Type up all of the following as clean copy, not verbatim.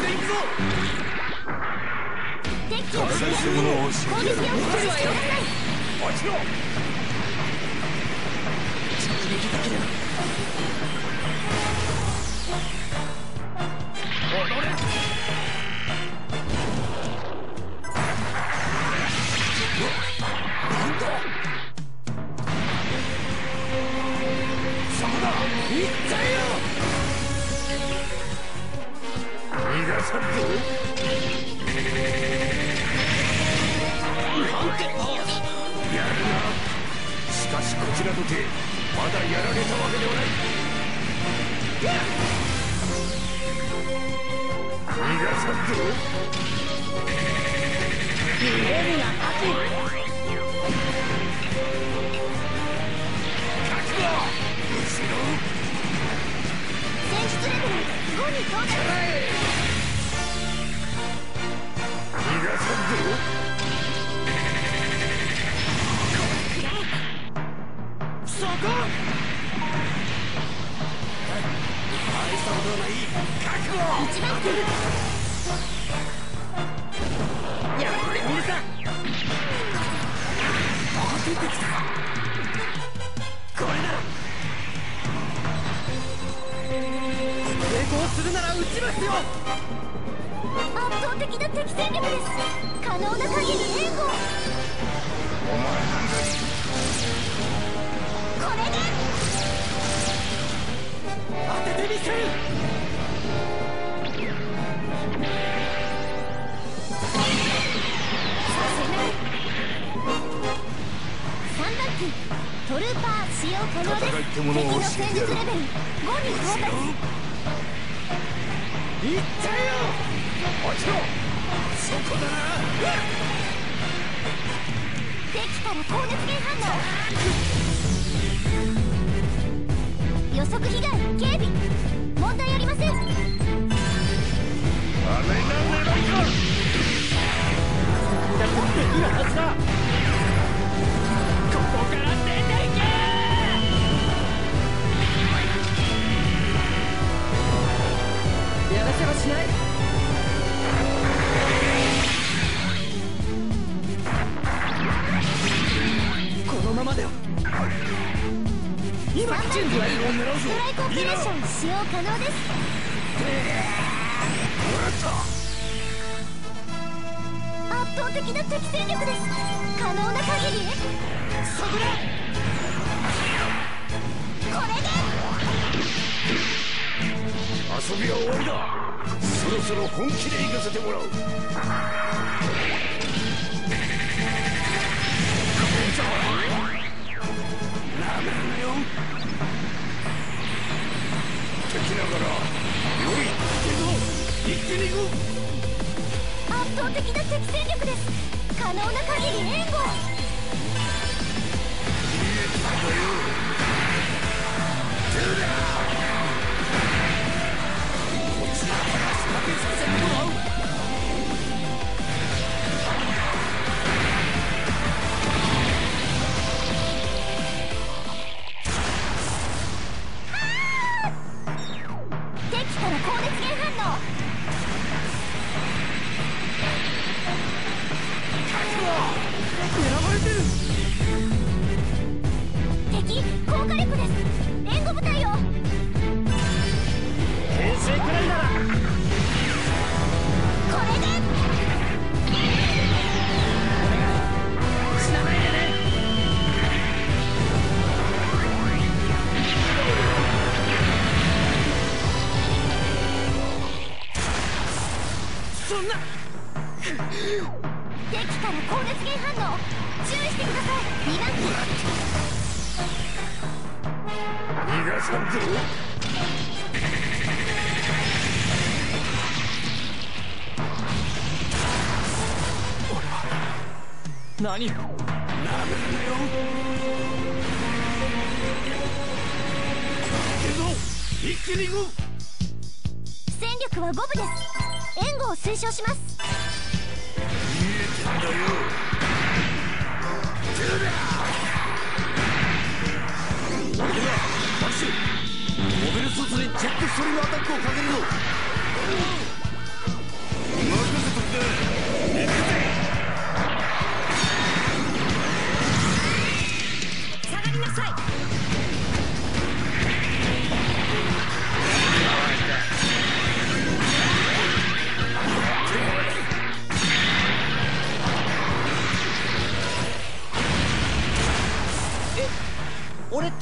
で行くぞ。 敵機を攻撃を引きつけるわよ。 落ちろ。 直撃できる。 踊れ。なんだ。そこだ。行っちゃえよ。逃がさんぞ。なんてパワーだ。やるな。しかしこちらとてまだやられたわけではない。逃がさんぞ。 逃げるな勝て。 覚悟。後ろ。 戦術レベル5に到達。 逃がさんぞ。そこ。大したことはない。覚悟。 一番手。 やってみるか。出てきた。これだ。成功するなら撃ちますよ。 圧倒的な敵戦力です。可能な限り援護。 お前なんだい。 これで当ててみせる。 させない。3段機トルーパー使用可能です。敵の戦術レベル5に到達。 いっちゃえよ。落ちろ。そこだな。 敵から高熱源反応。予測被害警備問題ありません。 あれが狙いか。だってできるはずだ。ここから出ていけ。やらせはしない。このままでは。今準備はいい。 ストライクオペレーション使用可能です。圧倒的な敵戦力です。可能な限りそこだ。 これで遊びは終わりだ。そろそろ本気で行かせてもらう。なめるなよ。敵ながら良い。行けぞ。一気に行く。 圧倒的な敵戦力です。可能な限り援護。敵から高熱源反応。 狙われてる。 敵高火力です。援護部隊を。 編成くらいなら。 これで死なないでね。そんな。 敵から高熱源反応。注意してください。2段機逃がさんぞ。俺は何を。なめるなよ。行けぞ。一気に行く。 戦力は5部です。援護を推奨します。 見えてんだよ。俺だ。ダッシュ。モビルスーツにジェットストリームアタックをかけるぞ。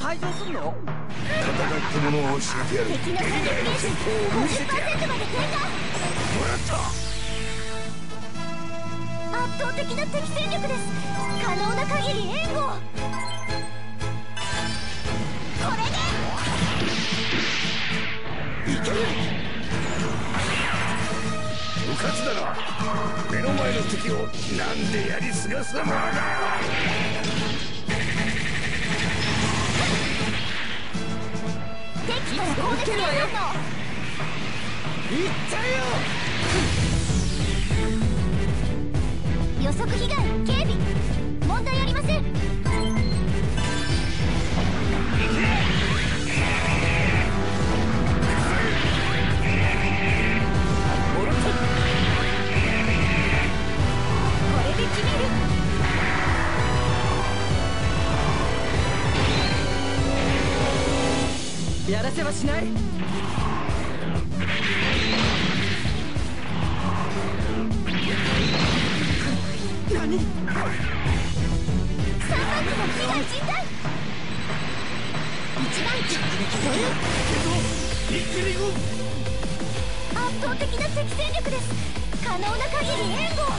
退場すんの？ 戦いってものを教えてやる。 敵の戦力ゲージ 50% まで低下。 もらった。 圧倒的な敵戦力です。可能な限り援護を。これでいける。無活だな。目の前の敵をなんでやり過ごすものだ。 敵から攻撃が反応。 いっちゃえよ。 予測被害警備問題ありません。これで決める。 やらせはしない。何？3番機の被害甚大。1番機一気に行こう。 圧倒的な敵戦力です。可能な限り援護を。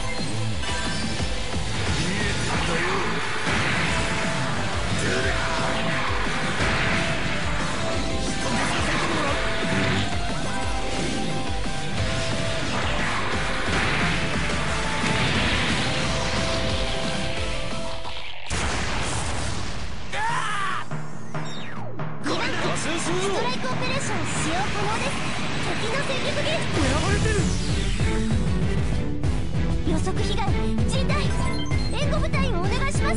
ストライクオペレーション使用可能です。敵の戦力ゲージ狙われてる。 予測被害甚大。援護部隊をお願いします。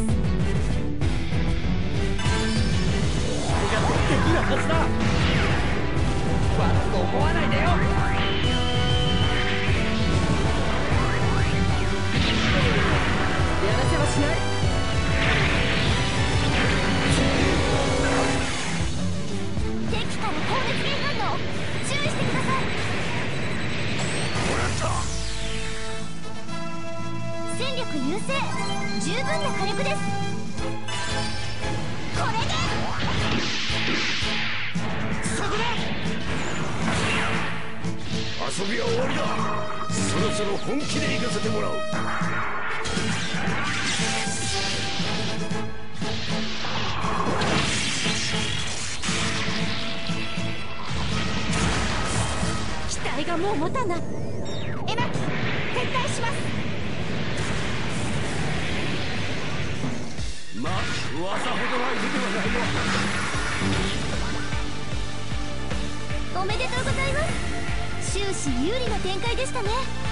俺ができるはずだ。悪く思わないでよ。やらせはしない。 敵から攻撃源反応注意してください。 もらった。 戦力優勢十分な火力です。これでそこだ。遊びは終わりだ。そろそろ本気で行かせてもらおう。 機体がもう持たない。エマキ撤退します。 まあ噂ほどの相手ではないよ。 おめでとうございます。終始有利な展開でしたね。